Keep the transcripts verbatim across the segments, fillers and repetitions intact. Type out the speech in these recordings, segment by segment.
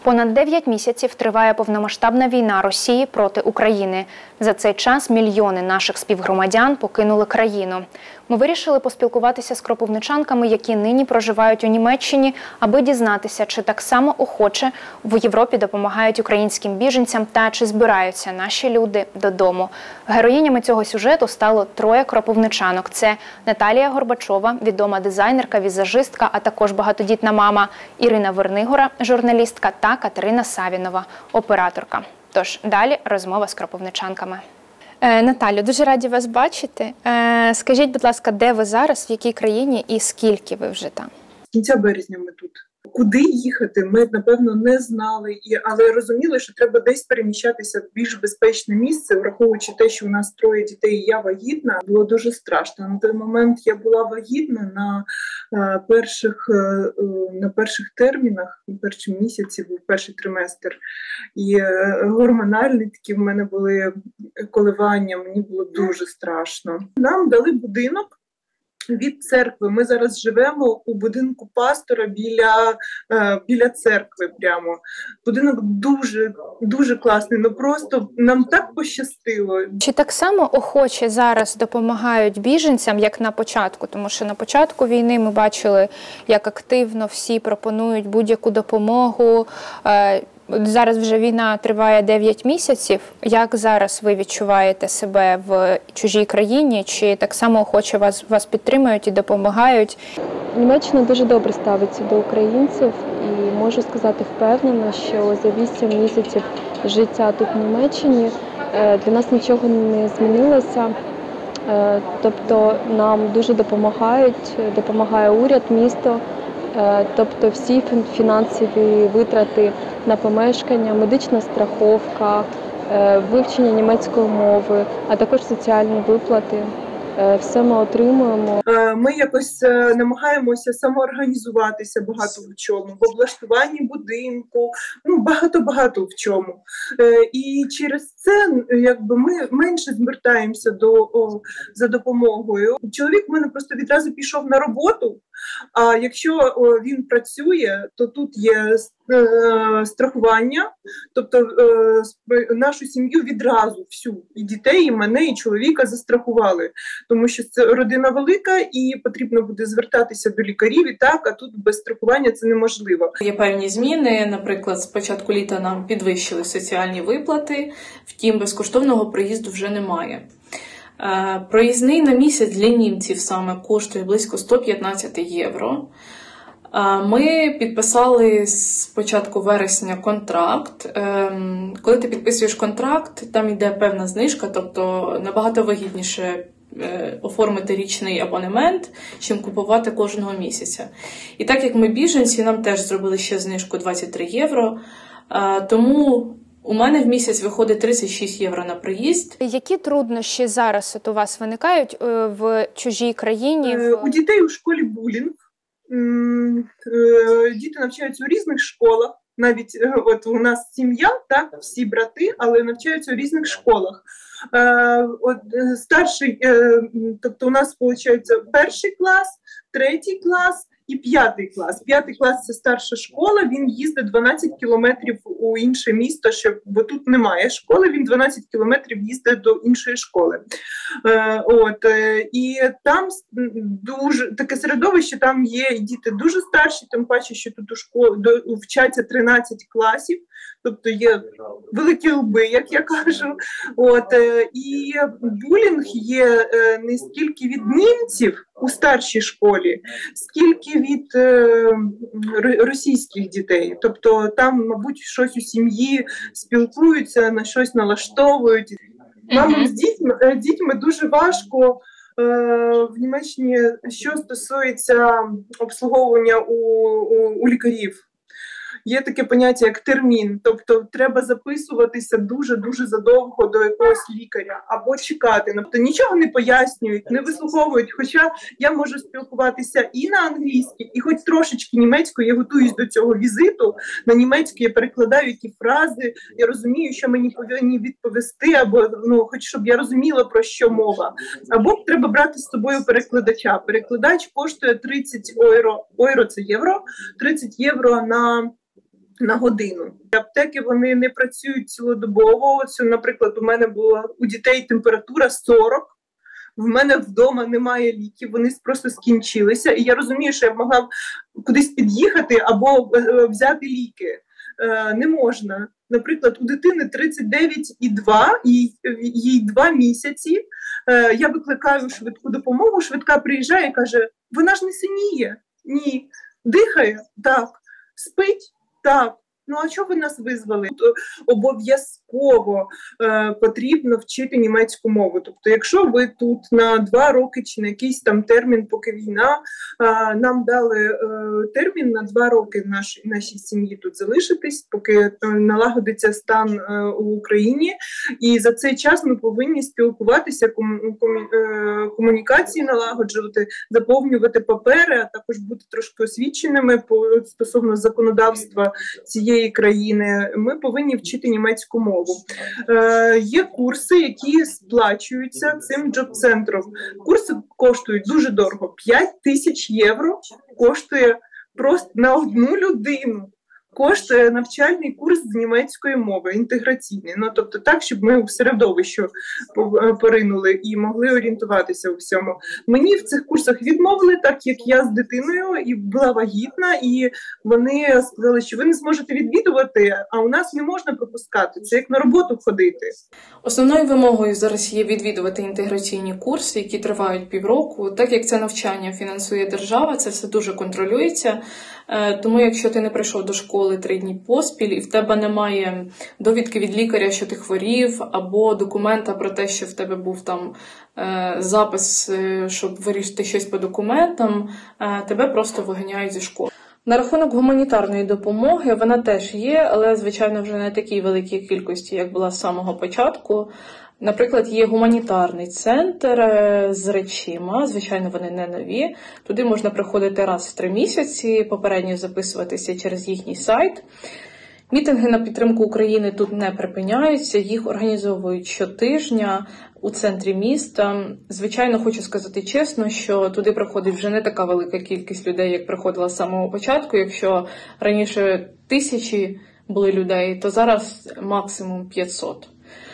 Понад дев'ять місяців триває повномасштабна війна Росії проти України. За цей час мільйони наших співгромадян покинули країну. Ми вирішили поспілкуватися з кропивничанками, які нині проживають у Німеччині, аби дізнатися, чи так само охоче в Європі допомагають українським біженцям та чи збираються наші люди додому. Героїнями цього сюжету стало троє кропивничанок. Це Наталія Горбачова, відома дизайнерка, візажистка, а також багатодітна мама, Ірина Вернигора, журналістка, та Катерина Савінова, операторка. Тож, далі розмова з кропивничанками. Е, Наталю, дуже раді вас бачити. Е, скажіть, будь ласка, де ви зараз, в якій країні і скільки ви вже там? З кінця березня ми тут. Куди їхати, ми, напевно, не знали, але розуміли, що треба десь переміщатися в більш безпечне місце, враховуючи те, що у нас троє дітей і я вагітна. Було дуже страшно. На той момент я була вагітна на е, перших, е, на перших термінах, на першому місяці був перший триместр. І е, гормональні такі в мене були коливання, мені було дуже страшно. Нам дали будинок від церкви. Ми зараз живемо у будинку пастора біля, е, біля церкви прямо. Будинок дуже, дуже класний, ну просто нам так пощастило. Чи так само охоче зараз допомагають біженцям, як на початку? Тому що на початку війни ми бачили, як активно всі пропонують будь-яку допомогу. Е, Зараз вже війна триває дев'ять місяців. Як зараз ви відчуваєте себе в чужій країні? Чи так само охоче вас, вас підтримують і допомагають? Німеччина дуже добре ставиться до українців і можу сказати впевнено, що за вісім місяців життя тут в Німеччині для нас нічого не змінилося. Тобто нам дуже допомагають, допомагає уряд, місто. Тобто всі фінансові витрати на помешкання, медична страховка, вивчення німецької мови, а також соціальні виплати. Все ми отримуємо. Ми якось намагаємося самоорганізуватися багато в чому, в облаштуванні будинку, ну багато-багато в чому. І через це якби ми менше звертаємося до, о, за допомогою. Чоловік в мене просто відразу пішов на роботу, а якщо о, він працює, то тут є е, страхування, тобто е, нашу сім'ю відразу всю, і дітей, і мене, і чоловіка застрахували. Тому що це родина велика і потрібно буде звертатися до лікарів, і так, а тут без страхування це неможливо. Є певні зміни, наприклад, з початку літа нам підвищили соціальні виплати, втім безкоштовного проїзду вже немає. Проїзний на місяць для німців саме коштує близько сто п'ятнадцять євро. Ми підписали з початку вересня контракт. Коли ти підписуєш контракт, там йде певна знижка, тобто набагато вигідніше оформити річний абонемент, чим купувати кожного місяця. І так як ми біженці, нам теж зробили ще знижку двадцять три євро, тому у мене в місяць виходить тридцять шість євро на приїзд. Які труднощі зараз от у вас виникають в чужій країні? У дітей у школі булінг. Діти навчаються у різних школах. Навіть от у нас сім'я, так, всі брати, але навчаються у різних школах. От старший, тобто у нас виходить перший клас, третій клас і п'ятий клас. П'ятий клас – це старша школа, він їздить дванадцять кілометрів у інше місто, щоб, бо тут немає школи, він дванадцять кілометрів їздить до іншої школи. Е, от, е, і там дуже таке середовище, там є діти дуже старші, тим паче, що тут у школі до, вчаться тринадцять класів, тобто є великі лби, як я кажу. От, е, і булінг є е, не стільки від німців у старшій школі, скільки від е, російських дітей. Тобто там, мабуть, щось у сім'ї спілкуються, на щось налаштовують. Мамам з дітьми, дітьми дуже важко е, в Німеччині, що стосується обслуговування у, у, у лікарів. Є таке поняття, як термін, тобто треба записуватися дуже-дуже задовго до якогось лікаря або чекати. Тобто нічого не пояснюють, не вислуховують, хоча я можу спілкуватися і на англійській, і хоч трошечки німецькою, я готуюсь до цього візиту, на німецькій я перекладаю які фрази, я розумію, що мені повинні відповісти, або ну, хоч щоб я розуміла, про що мова. Або треба брати з собою перекладача. Перекладач коштує тридцять євро, євро це євро, тридцять євро на на годину. Аптеки вони не працюють цілодобово. Ось, наприклад, у мене була у дітей температура сорок, в мене вдома немає ліків, вони просто скінчилися. І я розумію, що я могла б кудись під'їхати або взяти ліки. Не можна. Наприклад, у дитини тридцять дев'ять і два, їй, їй два місяці. Я викликаю швидку допомогу, швидка приїжджає і каже, вона ж не синіє. Ні. Дихає? Так. Спить? Так. Ну, а чого ви нас визвали? Обов'язково е, потрібно вчити німецьку мову. Тобто, якщо ви тут на два роки чи на якийсь там термін, поки війна, е, нам дали е, термін на два роки наш, нашій сім'ї тут залишитись, поки е, налагодиться стан е, у Україні. І за цей час ми повинні спілкуватися, кому, кому, е, комунікації налагоджувати, заповнювати папери, а також бути трошки освіченими по, стосовно законодавства цієї країни. Ми повинні вчити німецьку мову. Е, є курси, які сплачуються цим джоб-центром. Курси коштують дуже дорого. п'ять тисяч євро коштує просто на одну людину. Коштує навчальний курс з німецької мови, інтеграційний. Ну, тобто так, щоб ми у середовище поринули і могли орієнтуватися у всьому. Мені в цих курсах відмовили, так як я з дитиною і була вагітна, і вони сказали, що ви не зможете відвідувати, а у нас не можна пропускати. Це як на роботу ходити. Основною вимогою зараз є відвідувати інтеграційні курси, які тривають півроку. Так як це навчання фінансує держава, це все дуже контролюється. Тому якщо ти не прийшов до школи три дні поспіль і в тебе немає довідки від лікаря, що ти хворів, або документа про те, що в тебе був там запис, щоб вирішити щось по документам, тебе просто виганяють зі школи. На рахунок гуманітарної допомоги вона теж є, але, звичайно, вже не в такій великій кількості, як була з самого початку. Наприклад, є гуманітарний центр з речима, звичайно, вони не нові. Туди можна приходити раз в три місяці, попередньо записуватися через їхній сайт. Мітинги на підтримку України тут не припиняються, їх організовують щотижня у центрі міста. Звичайно, хочу сказати чесно, що туди приходить вже не така велика кількість людей, як приходила з самого початку. Якщо раніше тисячі були людей, то зараз максимум п'ятсот.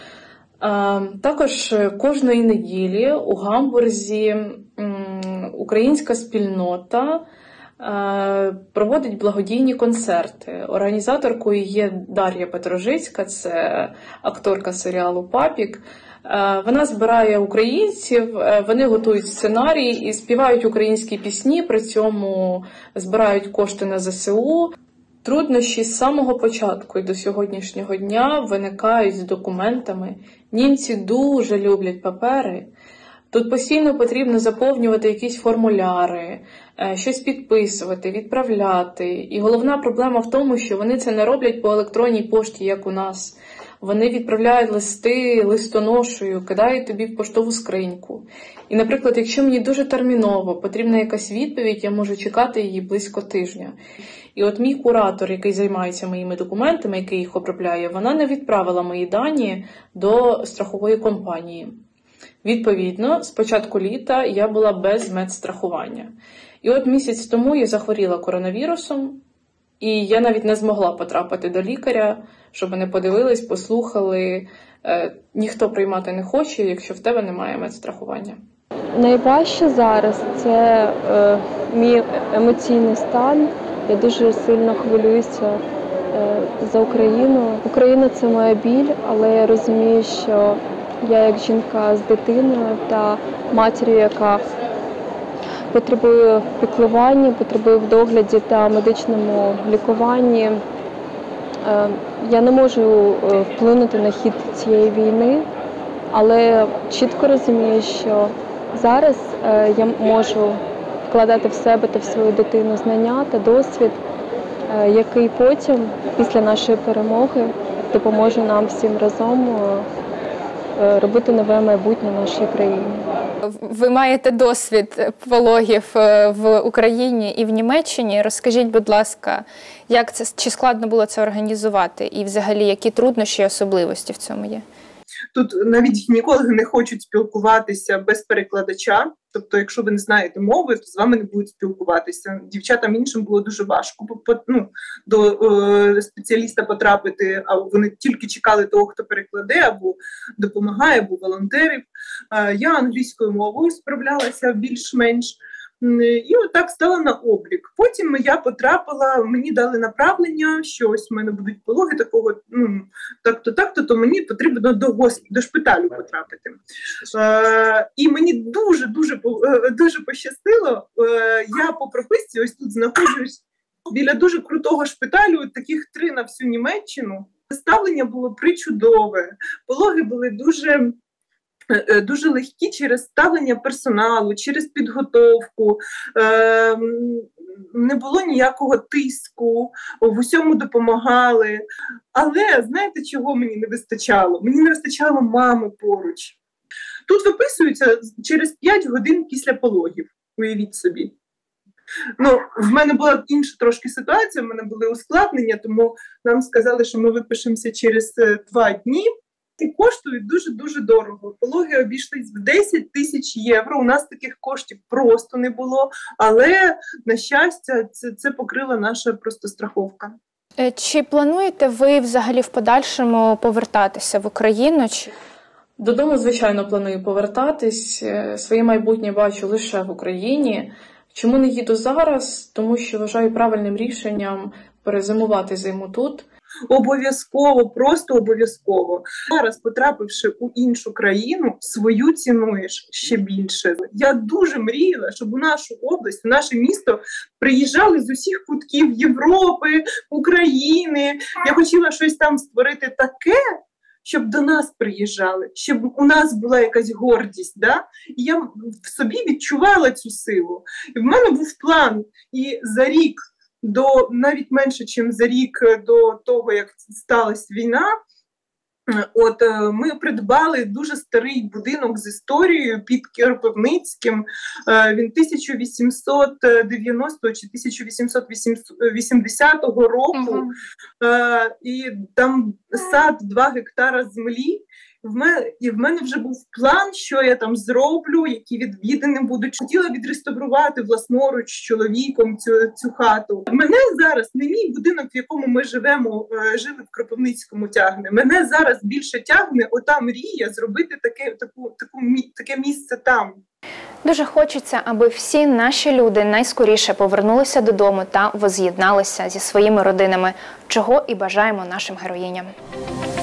Також кожної неділі у Гамбурзі українська спільнота проводить благодійні концерти. Організаторкою є Дар'я Петрожицька, це акторка серіалу «Папік». Вона збирає українців, вони готують сценарії і співають українські пісні, при цьому збирають кошти на зе се у. Труднощі з самого початку і до сьогоднішнього дня виникають з документами. Німці дуже люблять папери. Тут постійно потрібно заповнювати якісь формуляри, щось підписувати, відправляти. І головна проблема в тому, що вони це не роблять по електронній пошті, як у нас. Вони відправляють листи листоношею, кидають тобі в поштову скриньку. І, наприклад, якщо мені дуже терміново потрібна якась відповідь, я можу чекати її близько тижня. І от мій куратор, який займається моїми документами, який їх обробляє, вона не відправила мої дані до страхової компанії. Відповідно, з початку літа я була без медстрахування. І от місяць тому я захворіла коронавірусом, і я навіть не змогла потрапити до лікаря, щоб вони подивились, послухали. Е, ніхто приймати не хоче, якщо в тебе немає медстрахування. Найважче зараз – це е, мій емоційний стан. Я дуже сильно хвилююся е, за Україну. Україна – це моя біль, але я розумію, що я як жінка з дитиною та матір'ю, яка потребує піклування, потребує в догляді та медичному лікуванні. Я не можу вплинути на хід цієї війни, але чітко розумію, що зараз я можу вкладати в себе та в свою дитину знання та досвід, який потім, після нашої перемоги, допоможе нам всім разом робити нове майбутнє нашій країні. Ви маєте досвід пологів в Україні і в Німеччині. Розкажіть, будь ласка, як це, чи складно було це організувати і взагалі які труднощі і особливості в цьому є? Тут навіть гінекологи не хочуть спілкуватися без перекладача. Тобто, якщо ви не знаєте мови, то з вами не будуть спілкуватися. Дівчатам іншим було дуже важко ну, до е, спеціаліста потрапити, а вони тільки чекали того, хто перекладе, або допомагає, або волонтерів. Е, я англійською мовою справлялася більш-менш. І отак стала на облік. Потім я потрапила, мені дали направлення, що ось в мене будуть пологи такого, ну, так-то, так-то, то мені потрібно до госпіталю, до шпиталю потрапити. Е, і мені дуже-дуже дуже пощастило. Е, я по прописці ось тут знаходжусь біля дуже крутого шпиталю, таких три на всю Німеччину. Ставлення було причудове, пологи були дуже... дуже легкі через ставлення персоналу, через підготовку, е, не було ніякого тиску, в усьому допомагали. Але знаєте, чого мені не вистачало? Мені не вистачало мами поруч. Тут виписуються через п'ять годин після пологів, уявіть собі. Ну, в мене була інша трошки ситуація, в мене були ускладнення, тому нам сказали, що ми випишемося через два дні. І коштують дуже-дуже дорого. Пологи обійшлись в десять тисяч євро. У нас таких коштів просто не було, але, на щастя, це, це покрила наша просто страховка. Чи плануєте ви взагалі в подальшому повертатися в Україну? Чи... Додому, звичайно, планую повертатись. Своє майбутнє бачу лише в Україні. Чому не їду зараз? Тому що вважаю правильним рішенням перезимувати зиму тут. Обов'язково, просто обов'язково. Зараз, потрапивши у іншу країну, свою цінуєш ще більше. Я дуже мріяла, щоб у нашу область, у наше місто приїжджали з усіх кутків Європи, України. Я хотіла щось там створити таке, щоб до нас приїжджали, щоб у нас була якась гордість. Да? І я в собі відчувала цю силу. І в мене був план. І за рік, до навіть менше, ніж за рік до того, як сталася війна, от ми придбали дуже старий будинок з історією під Кропивницьким. Він тисяча вісімсот дев'яностого чи тисяча вісімсот вісімдесятого року. Uh-huh. І там сад два гектара землі. В мене, і в мене вже був план, що я там зроблю, які відвідини будуть. Хотіла відреставрувати власноруч з чоловіком цю, цю хату. Мене зараз, не мій будинок, в якому ми живемо, жили в Кропивницькому, тягне. Мене зараз більше тягне ота мрія зробити таке, таку, таку, таке місце там. Дуже хочеться, аби всі наші люди найскоріше повернулися додому та воз'єдналися зі своїми родинами, чого і бажаємо нашим героїням.